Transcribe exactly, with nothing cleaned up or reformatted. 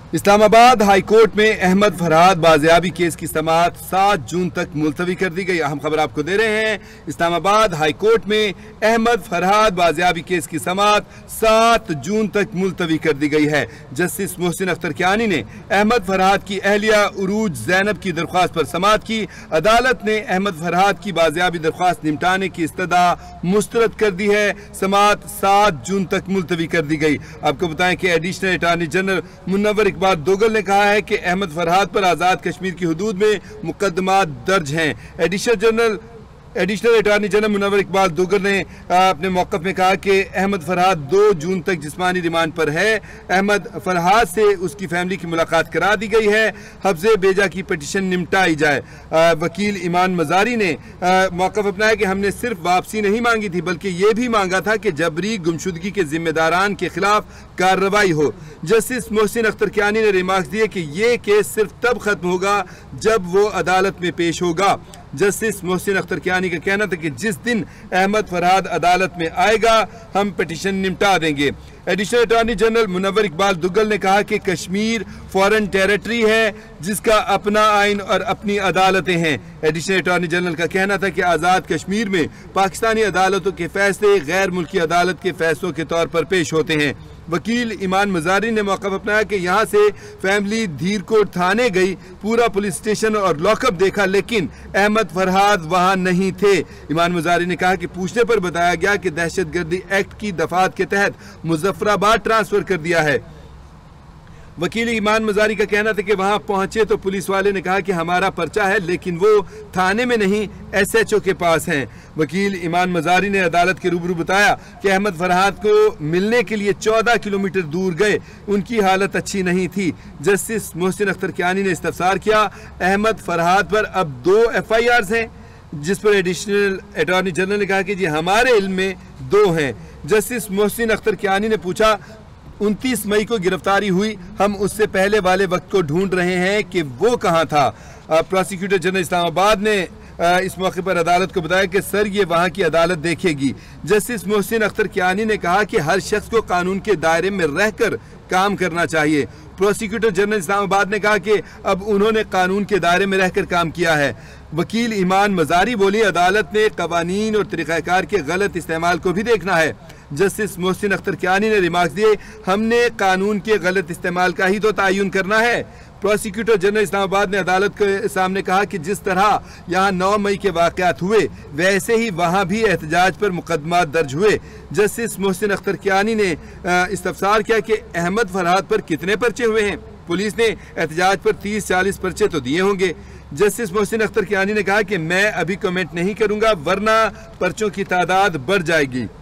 Islamabad high court में Ahmad Farhad बाजियाबी case की समाअत सात जून तक मुलतवी कर दी गई। अहम खबर आपको दे रहे हैं। इस्लामाबाद हाई कोर्ट में अहमद फरहाद बाजियाबी केस की समाअत सात जून तक मुलतवी कर दी गई है। जस्टिस मोहसिन अख्तर कियानी ने अहमद फरहाद की अहलिया उरूज जैनब की दरख्वास्त पर समाअत की। अदालत ने अहमद फरहाद की बाजियाबी दरख्वास्त निपटाने की इस्तदा मुस्तरद कर दी है। समाअत सात जून तक मुलतवी कर दी गई। आपको बताएं कि additional attorney general Munawar Iqbal Duggal ने कहा है कि अहमद फरहाद पर आज़ाद कश्मीर की हुदूद में मुकदमा दर्ज हैं। Additional general additional attorney general Munawar Iqbal Duggal ने अपने मौक़िफ़ में कहा कि अहमद फरहाद दो जून तक जिस्मानी रिमांड पर है। अहमद फरहाद से उसकी फैमिली की मुलाकात करा दी गई है। हफ्ज़े बेजा की पटिशन निपटाई जाए। आ, वकील ईमान मजारी ने मौक़िफ़ अपनाया कि हमने सिर्फ वापसी नहीं मांगी थी बल्कि ये भी मांगा था कि जबरी गुमशुदगी के जिम्मेदारान के खिलाफ कार्रवाई हो। जस्टिस मोहसिन अख्तर कियानी ने रिमार्क्स दिए कि ये केस सिर्फ तब खत्म होगा जब वो अदालत में पेश होगा। जस्टिस मोहसिन अख्तर कियानी का कहना था कि जिस दिन अहमद फरहाद अदालत में आएगा हम पिटीशन निपटा देंगे। Additional attorney general Munawar Iqbal Duggal ने कहा कि कश्मीर फॉरेन टेरिटरी है जिसका अपना आइन और अपनी अदालतें हैं। एडिशनल अटॉर्नी जनरल का कहना था कि आज़ाद कश्मीर में पाकिस्तानी अदालतों के फैसले गैर मुल्की अदालत के फैसलों के तौर पर पेश होते हैं। वकील ईमान मजारी ने मौक़िफ़ अपनाया कि यहाँ से फैमिली धीरकोट थाने गई, पूरा पुलिस स्टेशन और लॉकअप देखा, लेकिन अहमद फरहाद वहाँ नहीं थे। ईमान मजारी ने कहा कि पूछने पर बताया गया कि दहशतगर्दी एक्ट की दफात के तहत मुजफ्फराबाद ट्रांसफ़र कर दिया है। वकील ईमान मजारी का कहना था कि वहां पहुंचे तो पुलिस वाले ने कहा कि हमारा पर्चा है, लेकिन वो थाने में नहीं एस एच ओ के पास हैं। वकील ईमान मजारी ने अदालत के रूबरू बताया कि अहमद फरहाद को मिलने के लिए चौदह किलोमीटर दूर गए, उनकी हालत अच्छी नहीं थी। जस्टिस मोहसिन अख्तर कियानी ने इस्तफसार किया। अहमद फरहाद पर अब दो एफ आई आर हैं, जिस पर एडिशनल अटॉर्नी जनरल ने कहा कि जी हमारे इल्म में दो हैं। जस्टिस मोहसिन अख्तर कियानी ने पूछा, उनतीस मई को गिरफ्तारी हुई, हम उससे पहले वाले वक्त को ढूंढ रहे हैं कि वो कहाँ था। प्रोसिक्यूटर जनरल इस्लामाबाद ने इस मौके पर अदालत को बताया कि सर ये वहाँ की अदालत देखेगी। जस्टिस मोहसिन अख्तर कियानी ने कहा कि हर शख्स को कानून के दायरे में रहकर काम करना चाहिए। प्रोसिक्यूटर जनरल इस्लामाबाद ने कहा कि अब उन्होंने कानून के दायरे में रहकर काम किया है। वकील ईमान मजारी बोली, अदालत ने कवानीन और तरीक़ाकार के गलत इस्तेमाल को भी देखना है। जस्टिस मोहसिन अख्तर कियानी ने रिमार्क्स दिए, हमने कानून के गलत इस्तेमाल का ही तो तयन करना है। प्रोसिक्यूटर जनरल इस्लामाबाद ने अदालत के सामने कहा कि जिस तरह यहाँ नौ मई के वाक़यात हुए वैसे ही वहाँ भी एहतजाज पर मुकदमा दर्ज हुए। जस्टिस मोहसिन अख्तर कियानी ने इस्तफसार किया कि अहमद फरहाद पर कितने पर्चे हुए हैं। पुलिस ने एहतजाज पर तीस चालीस पर्चे तो दिए होंगे। जस्टिस मोहसिन अख्तर कियानी ने कहा कि मैं अभी कमेंट नहीं करूँगा वरना पर्चों की तादाद बढ़ जाएगी।